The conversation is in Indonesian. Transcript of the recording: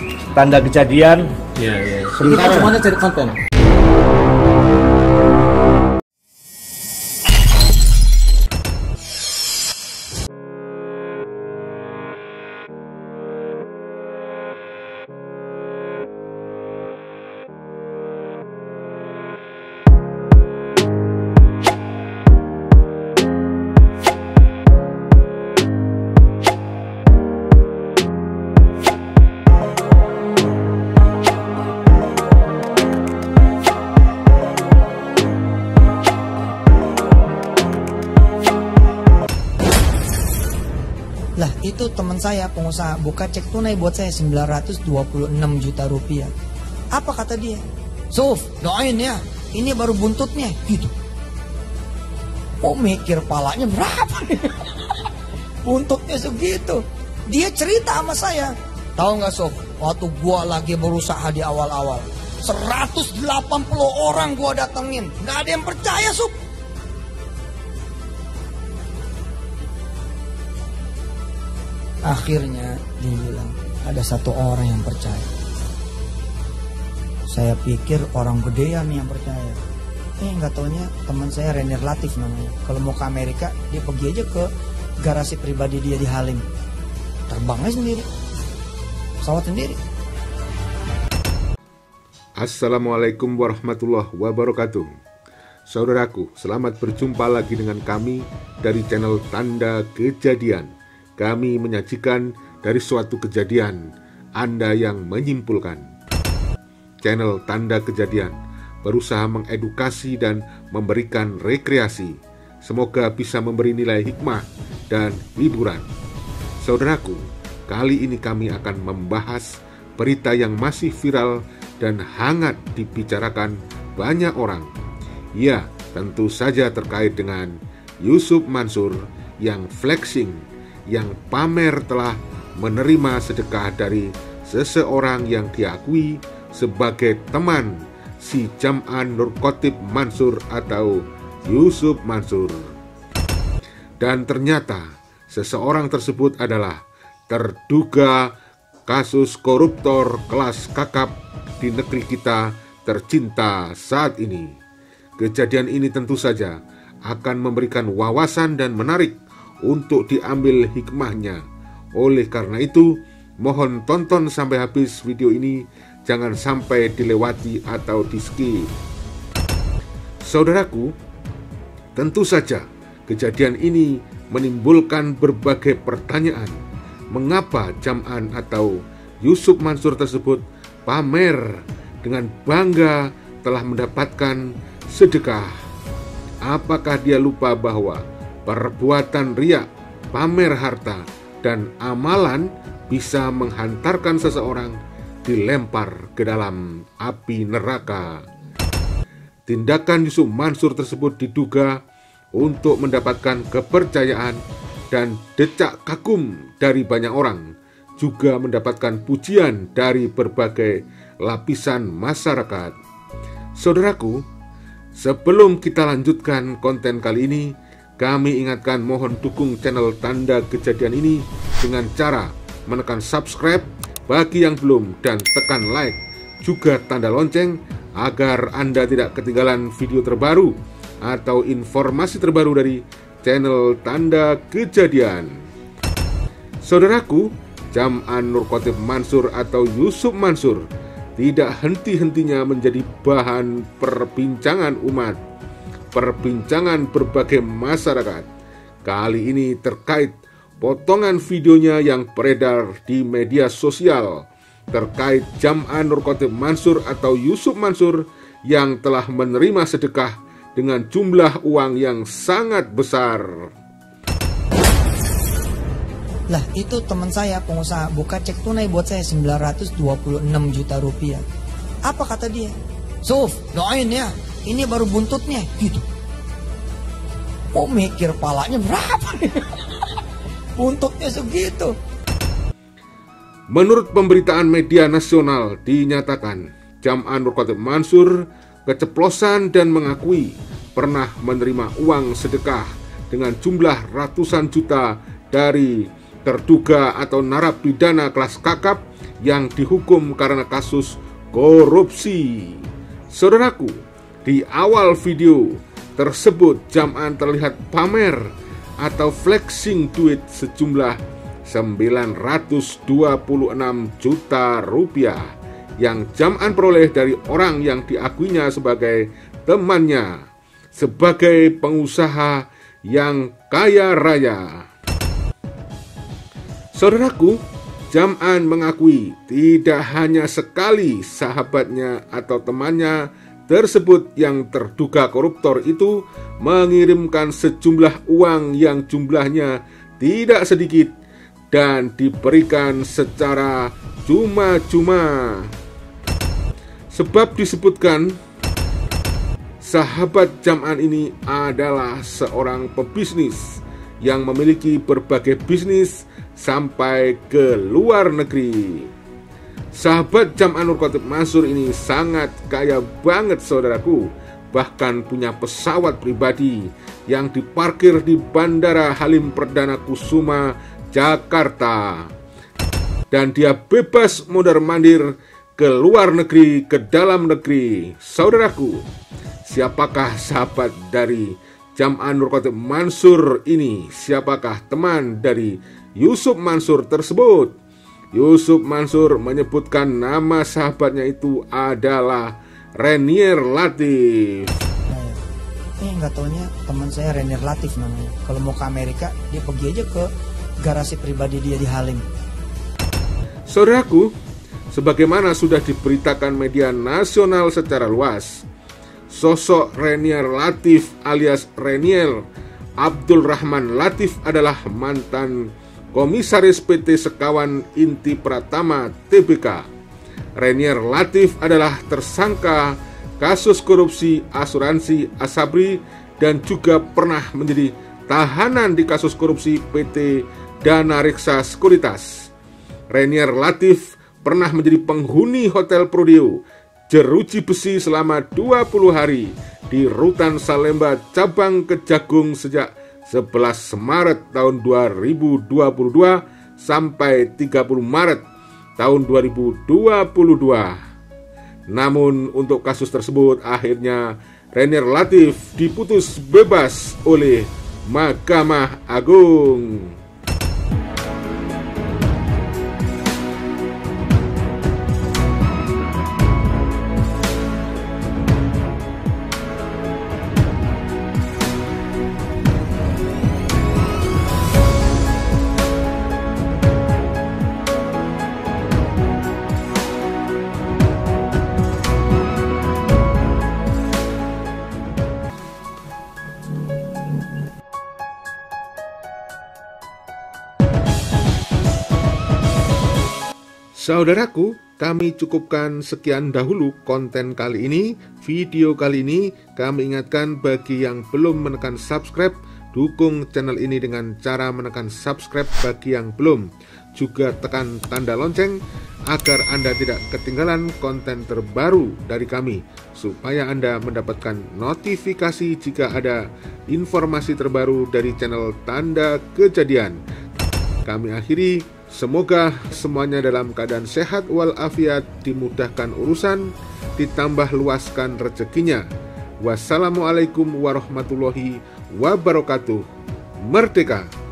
Tanda Kejadian. Iya. Kita semuanya cari konten. Lah itu teman saya pengusaha buka cek tunai buat saya 926 juta rupiah. Apa kata dia? Suf, doain ya, ini baru buntutnya gitu. Oh mikir palanya berapa nih? Buntutnya segitu. Dia cerita sama saya. Tahu nggak Suf, waktu gua lagi berusaha di awal-awal 180 orang gua datengin, nggak ada yang percaya Suf. Akhirnya dia bilang ada satu orang yang percaya. Saya pikir orang gedean yang percaya. Nggak taunya teman saya Renir Latif namanya. Kalau mau ke Amerika dia pergi aja ke garasi pribadi dia di Halim. Terbangnya sendiri, pesawat sendiri. Assalamualaikum warahmatullahi wabarakatuh. Saudaraku, selamat berjumpa lagi dengan kami dari channel Tanda Kejadian. Kami menyajikan dari suatu kejadian Anda yang menyimpulkan. Channel Tanda Kejadian berusaha mengedukasi dan memberikan rekreasi. Semoga bisa memberi nilai hikmah dan hiburan. Saudaraku, kali ini kami akan membahas berita yang masih viral dan hangat dibicarakan banyak orang. Ya, tentu saja terkait dengan Yusuf Mansur yang flexing, yang pamer telah menerima sedekah dari seseorang yang diakui sebagai teman si Jam'an Nur Khatib Mansur atau Yusuf Mansur. Dan ternyata seseorang tersebut adalah terduga kasus koruptor kelas kakap di negeri kita tercinta saat ini. Kejadian ini tentu saja akan memberikan wawasan dan menarik untuk diambil hikmahnya. Oleh karena itu, mohon tonton sampai habis video ini, jangan sampai dilewati atau di-skip. Saudaraku, tentu saja kejadian ini menimbulkan berbagai pertanyaan. Mengapa Jam'an atau Yusuf Mansur tersebut pamer dengan bangga telah mendapatkan sedekah? Apakah dia lupa bahwa perbuatan riya, pamer harta, dan amalan bisa menghantarkan seseorang dilempar ke dalam api neraka? Tindakan Yusuf Mansur tersebut diduga untuk mendapatkan kepercayaan dan decak kagum dari banyak orang, juga mendapatkan pujian dari berbagai lapisan masyarakat. Saudaraku, sebelum kita lanjutkan konten kali ini, kami ingatkan mohon dukung channel Tanda Kejadian ini dengan cara menekan subscribe bagi yang belum dan tekan like, juga tanda lonceng agar Anda tidak ketinggalan video terbaru atau informasi terbaru dari channel Tanda Kejadian. Saudaraku, Jam'an Nur Khatib Mansur atau Yusuf Mansur tidak henti-hentinya menjadi bahan perbincangan umat, perbincangan berbagai masyarakat. Kali ini terkait potongan videonya yang beredar di media sosial terkait Jam'an Nur Khatib Mansur atau Yusuf Mansur yang telah menerima sedekah dengan jumlah uang yang sangat besar. Lah itu teman saya pengusaha buka cek tunai buat saya 926 juta rupiah. Apa kata dia? Suf, doain ya, ini baru buntutnya gitu. Oh mikir palanya berapa nih? Buntutnya segitu. Menurut pemberitaan media nasional dinyatakan Jam'an Nur Khatib Mansur keceplosan dan mengakui pernah menerima uang sedekah dengan jumlah ratusan juta dari terduga atau narapidana kelas kakap yang dihukum karena kasus korupsi. Saudaraku, di awal video tersebut Jam-an terlihat pamer atau flexing duit sejumlah 926 juta rupiah yang Jam-an peroleh dari orang yang diakuinya sebagai temannya, sebagai pengusaha yang kaya raya. Saudaraku, Jam-an mengakui tidak hanya sekali sahabatnya atau temannya tersebut yang terduga koruptor itu mengirimkan sejumlah uang yang jumlahnya tidak sedikit dan diberikan secara cuma-cuma. Sebab disebutkan sahabat Jam-an ini adalah seorang pebisnis yang memiliki berbagai bisnis sampai ke luar negeri. Sahabat Jam-an Nur Khatib Mansur ini sangat kaya banget saudaraku, bahkan punya pesawat pribadi yang diparkir di Bandara Halim Perdana Kusuma, Jakarta. Dan dia bebas mondar-mandir ke luar negeri, ke dalam negeri. Saudaraku, siapakah sahabat dari Jam-an Nur Khatib Mansur ini? Siapakah teman dari Yusuf Mansur tersebut? Yusuf Mansur menyebutkan nama sahabatnya itu adalah Renier Latif. Ini nggak taunya teman saya Renier Latif namanya. Kalau mau ke Amerika, dia pergi aja ke garasi pribadi dia di Halim. Saudaraku, sebagaimana sudah diberitakan media nasional secara luas, sosok Renier Latif alias Renier Abdul Rahman Latif adalah mantan Komisaris PT Sekawan Inti Pratama Tbk. Renier Latif adalah tersangka kasus korupsi asuransi Asabri dan juga pernah menjadi tahanan di kasus korupsi PT Dana Reksa Sekuritas. Renier Latif pernah menjadi penghuni Hotel Prodeo Jeruji Besi selama 20 hari di Rutan Salemba Cabang Kejagung sejak 11 Maret tahun 2022 sampai 30 Maret tahun 2022. Namun untuk kasus tersebut akhirnya Renier Latif diputus bebas oleh Mahkamah Agung. Saudaraku, kami cukupkan sekian dahulu konten kali ini. Video kali ini kami ingatkan bagi yang belum menekan subscribe, dukung channel ini dengan cara menekan subscribe bagi yang belum. Juga tekan tanda lonceng agar Anda tidak ketinggalan konten terbaru dari kami, supaya Anda mendapatkan notifikasi jika ada informasi terbaru dari channel Tanda Kejadian. Kami akhiri, semoga semuanya dalam keadaan sehat walafiat, dimudahkan urusan, ditambah luaskan rezekinya. Wassalamualaikum warahmatullahi wabarakatuh. Merdeka!